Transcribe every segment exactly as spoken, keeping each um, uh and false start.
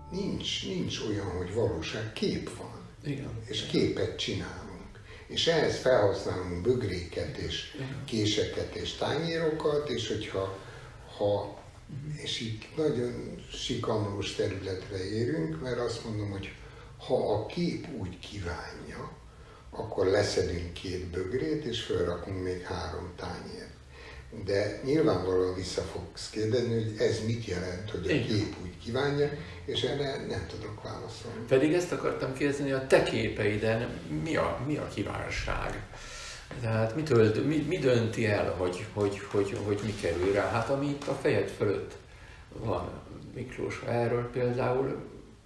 nincs, nincs olyan, hogy valóság, kép van. Igen. És képet csinálunk. És ehhez felhasználunk bögréket, és Igen. késeket, és tányérokat, és hogyha ha, és itt nagyon sikamlós területre érünk, mert azt mondom, hogy ha a kép úgy kívánja, akkor leszedünk két bögrét, és felrakunk még három tányért. De nyilvánvalóan vissza fogsz kérdezni, hogy ez mit jelent, hogy a kép úgy kívánja, és erre nem tudok válaszolni. Pedig ezt akartam kérdezni, a te képeiden mi a, mi a kívánság? Tehát mitől, mi, mi dönti el, hogy, hogy, hogy, hogy mi kerül rá? Hát ami itt a fejed fölött van, Miklós, erről például,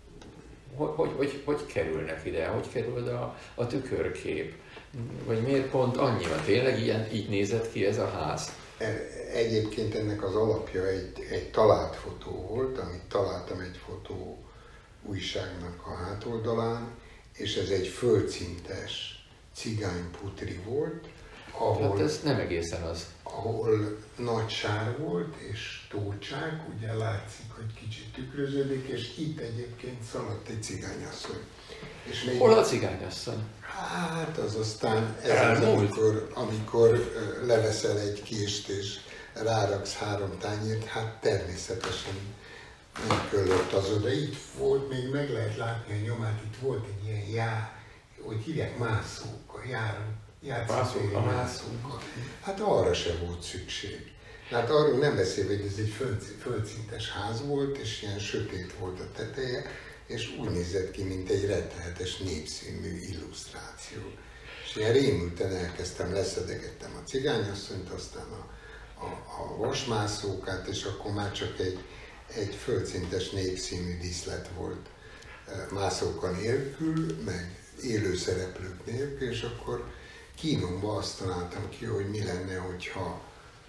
hogy, hogy, hogy, hogy kerülnek ide, hogy kerül a, a tükörkép? Vagy miért pont annyira? Tényleg ilyen, így nézett ki ez a ház? Egyébként ennek az alapja egy, egy talált fotó volt, amit találtam egy fotó újságnak a hátoldalán, és ez egy földszintes cigányputri volt, ahol, hát ez nem egészen az. ahol nagy sár volt és tócsák, ugye látszik, hogy kicsit tükröződik, és itt egyébként szaladt egy cigányasszony. És még hol a cigányasszony? Hát az aztán ez az, amikor, amikor leveszel egy kést és ráraksz három tányért, hát természetesen nem köllött az oda. Itt volt, még meg lehet látni a nyomát, itt volt egy ilyen já, hogy hívják, mászóka, járó, játszótéri mászóka. Hát arra se volt szükség. Hát arról nem beszélve, hogy ez egy föld, földszintes ház volt, és ilyen sötét volt a teteje, és úgy nézett ki, mint egy rettenetes népszínű illusztráció. És ilyen rémülten elkezdtem, leszedegettem a cigányasszonyt, aztán a, a, a vasmászókát, és akkor már csak egy, egy földszintes népszínű díszlet volt mászóka nélkül, meg élő szereplők nélkül, és akkor kínomba azt találtam ki, hogy mi lenne, hogyha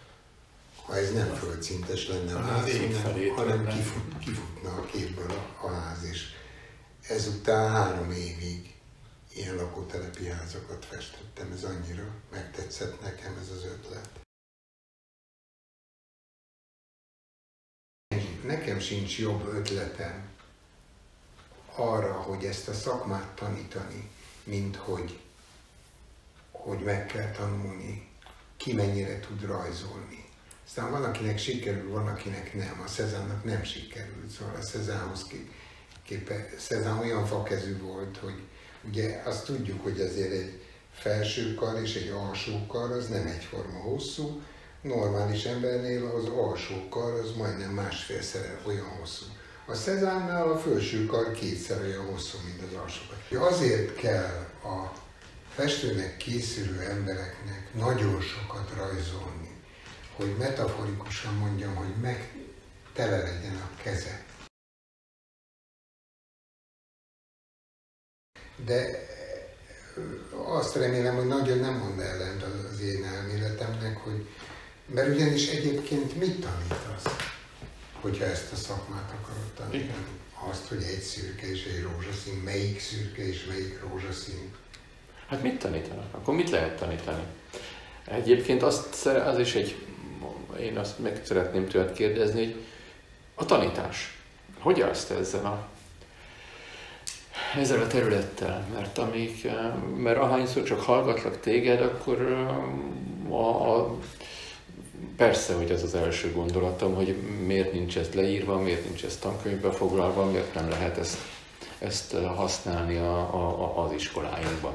ha ez nem földszintes lenne a ház, hanem, hanem kifut, kifutna a képből a, a ház is. Ezután három évig ilyen lakótelepi házakat festettem, ez annyira megtetszett nekem ez az ötlet. Nekem sincs jobb ötletem arra, hogy ezt a szakmát tanítani, mint hogy, hogy meg kell tanulni, ki mennyire tud rajzolni. Aztán van, akinek sikerül, van, akinek nem. A Cézanne-nak nem sikerült, szóval a Cézanne-hoz képe, Cézanne olyan fakezű volt, hogy ugye azt tudjuk, hogy azért egy felső kar és egy alsó kar az nem egyforma hosszú, normális embernél az alsó kar az majdnem másfélszer olyan hosszú. A Cézanne-nál a felső kar kétszer olyan hosszú, mint az alsó kar. Azért kell a festőnek készülő embereknek nagyon sokat rajzolni, hogy metaforikusan mondjam, hogy meg tele legyen a keze. De azt remélem, hogy nagyon nem mond ellent az én elméletemnek, hogy, mert ugyanis egyébként mit tanítasz, hogyha ezt a szakmát akarod tanítani? Azt, hogy egy szürke és egy rózsaszín, melyik szürke és melyik rózsaszín? Hát mit tanítanak? Akkor mit lehet tanítani? Egyébként azt, az is egy, én azt meg szeretném tőled kérdezni, hogy a tanítás, hogy állsz te ezzel a, ezzel a területtel? Mert, amíg, mert ahányszor csak hallgatlak téged, akkor a, a, persze, hogy ez az első gondolatom, hogy miért nincs ez leírva, miért nincs ez tankönyvbe foglalva, miért nem lehet ezt, ezt használni a, a, az iskoláinkban.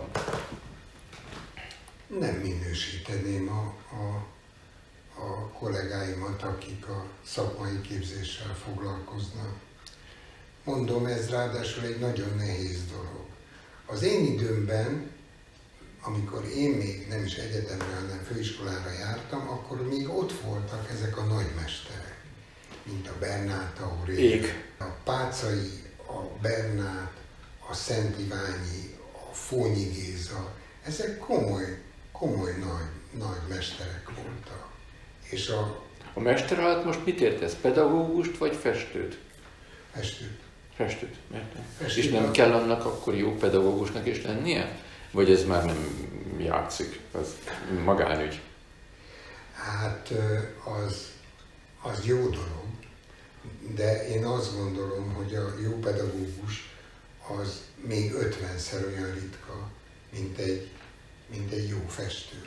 Nem minősíteném a, a, a kollégáimat, akik a szakmai képzéssel foglalkoznak. Mondom, ez ráadásul egy nagyon nehéz dolog. Az én időmben, amikor én még nem is egyetemre, hanem főiskolára jártam, akkor még ott voltak ezek a nagymesterek, mint a Bernát Aurél, a Páczai, a Bernát, a Szent Iványi, a Fónyi Géza. Ezek komoly, komoly nagy, nagy mesterek voltak. És a, a mester alatt most mit értesz? Pedagógust vagy festőt? Festőt. Festőt, Festőt. És nem kell annak akkor jó pedagógusnak is lennie? Vagy ez már nem játszik? Az magánügy? Hát az, az jó dolog, de én azt gondolom, hogy a jó pedagógus az még ötvenszer olyan ritka, mint egy, mint egy jó festő.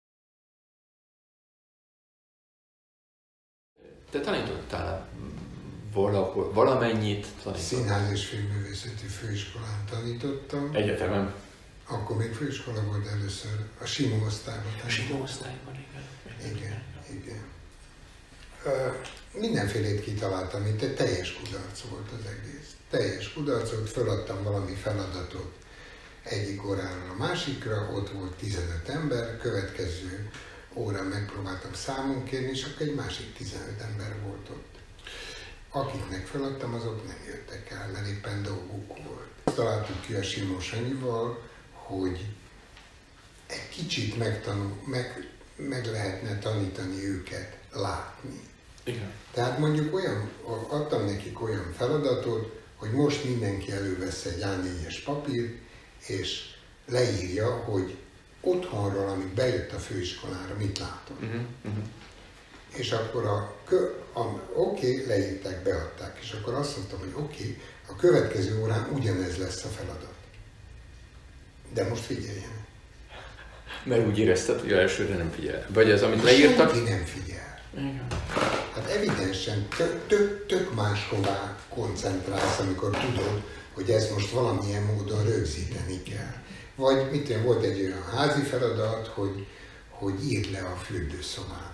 Te tanítottál valahol, valamennyit? Tanítottál? Színház és filmművészeti főiskolán tanítottam. Egyetemen? Akkor még főiskola volt először, a Simó osztályban. A Simó osztályban, igen. Igen, igen. Uh, mindenfélét kitaláltam, mint egy teljes kudarc volt az egész. Teljes kudarc volt, feladtam valami feladatot egyik óráról a másikra, ott volt tizenöt ember, következő órán megpróbáltam számon kérni, és akkor egy másik tizenöt ember volt ott. Akiknek feladtam, azok nem jöttek el, mert éppen dolguk volt. Azt találtuk ki a Simó Sanyival, hogy egy kicsit megtanul, meg, meg lehetne tanítani őket látni. Igen. Tehát mondjuk olyan, adtam nekik olyan feladatot, hogy most mindenki elővesz egy á négyes papírt, és leírja, hogy otthonról, amíg bejött a főiskolára, mit látott. Uh-huh, uh-huh. És akkor a, a oké, okay, leírták, beadták, és akkor azt mondtam, hogy oké, okay, a következő órán ugyanez lesz a feladat. De most figyeljenek. Mert úgy érezted, hogy elsőre nem figyel. Vagy az, amit leírtak? Senki nem figyel. Igen. Hát evidensen tök, tök, tök máshová koncentrálsz, amikor tudod, hogy ezt most valamilyen módon rögzíteni kell. Vagy mit tudom, volt egy olyan házi feladat, hogy, hogy írd le a fürdőszobádat.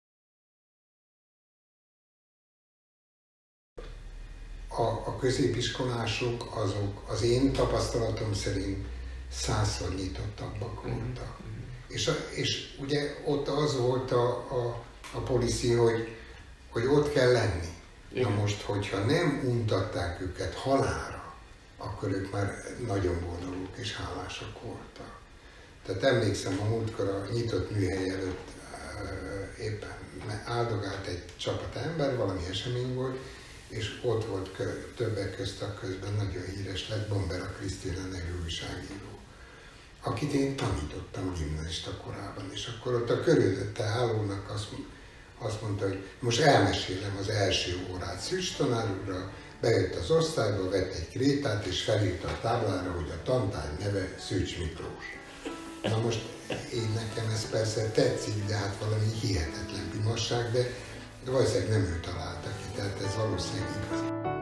A, a középiskolások azok az én tapasztalatom szerint százszor nyitottabbak voltak. Mm. És, a, és ugye ott az volt a, a, a policy, hogy, hogy ott kell lenni. Igen. Na most, hogyha nem untatták őket halálra, akkor ők már nagyon boldogok és hálásak voltak. Tehát emlékszem, a múltkor a nyitott műhely előtt éppen áldogált egy csapat ember, valami esemény volt, és ott volt kö, többek közt a közben nagyon híres lett Bombera Krisztina nevű újságíró, akit én tanítottam gimnazista korában, és akkor ott a körülötte állónak azt, azt mondta, hogy most elmesélem az első órát Szűcs tanár úrra, bejött az osztályba, vett egy krétát, és felírta a táblára, hogy a tantárgy neve Szűcs Miklós. Na most én nekem ez persze tetszik, de hát valami hihetetlen pimasság, de valószínűleg nem ő találta ki, tehát ez valószínűleg igaz.